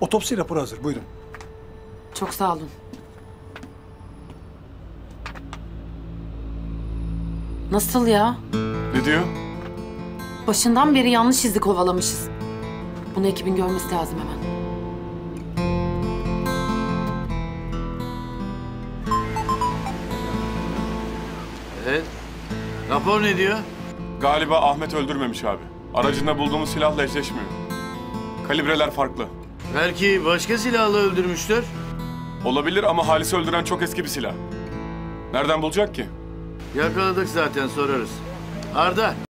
Otopsi raporu hazır. Buyurun. Çok sağ olun. Nasıl ya? Ne diyor? Başından beri yanlış izi kovalamışız. Bunu ekibin görmesi lazım hemen. Evet. Rapor ne diyor? Galiba Ahmet öldürmemiş abi. Aracında bulduğumuz silahla eşleşmiyor. Kalibreler farklı. Belki başka silahla öldürmüştür. Olabilir ama Halis'i öldüren çok eski bir silah. Nereden bulacak ki? Yakaladık zaten, sorarız. Arda,